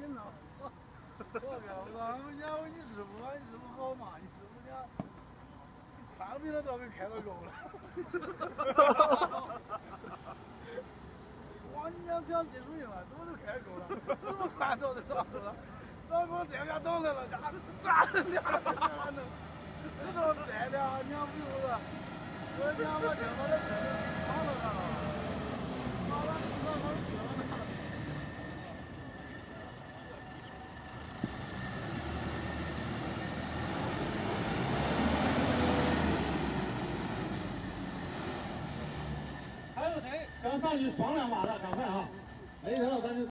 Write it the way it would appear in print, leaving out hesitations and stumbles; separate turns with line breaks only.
紧了。我说人家问你师傅嘛，你师傅好嘛？你师傅讲，你宽比他都给开到够了。哇，你家表技术硬了，怎么都开够了？怎么宽着的少了？老公这下懂来了，咋人家能？你说这俩娘不用了，我娘我听我的车跑到那了，跑到那好车了。
还有谁想上去双两把的？赶快啊！没人了咱就。